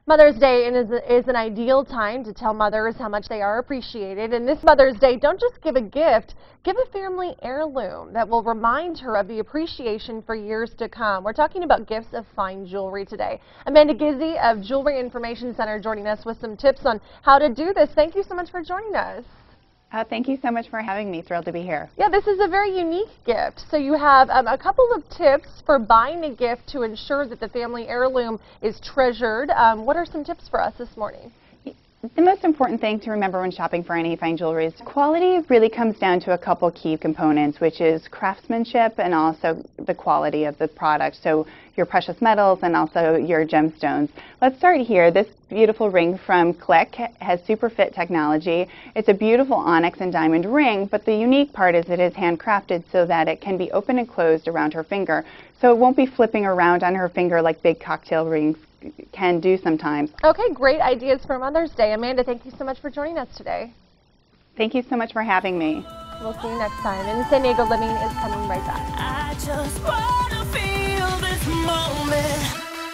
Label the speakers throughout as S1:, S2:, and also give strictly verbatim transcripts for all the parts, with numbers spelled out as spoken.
S1: Mother's Day is, is an ideal time to tell mothers how much they are appreciated. And this Mother's Day, don't just give a gift, give a family heirloom that will remind her of the appreciation for years to come. We're talking about gifts of fine jewelry today. Amanda Gizzi of Jewelry Information Center joining us with some tips on how to do this. Thank you so much for joining us.
S2: Uh, thank you so much for having me. Thrilled to be here.
S1: Yeah, this is a very unique gift. So you have um, a couple of tips for buying a gift to ensure that the family heirloom is treasured. Um, what are some tips for us this morning?
S2: The most important thing to remember when shopping for any fine jewelry is quality really comes down to a couple key components, which is craftsmanship and also the quality of the product. So your precious metals and also your gemstones. Let's start here. This beautiful ring from CliQ has Superfit technology. It's a beautiful onyx and diamond ring, but the unique part is it is handcrafted so that it can be open and closed around her finger. So it won't be flipping around on her finger like big cocktail rings can do sometimes.
S1: Okay, great ideas for Mother's Day. Amanda, thank you so much for joining us today.
S2: Thank you so much for having me.
S1: We'll see you next time. And San Diego Living is coming right back.
S3: I just wanna feel this moment.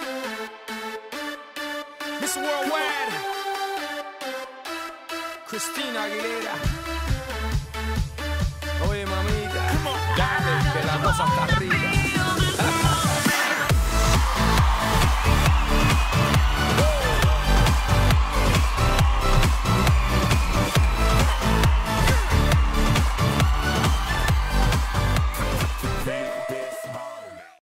S3: Miss Worldwide, Christina Aguilera. Oye, mamita, dale, que la cosa está rica.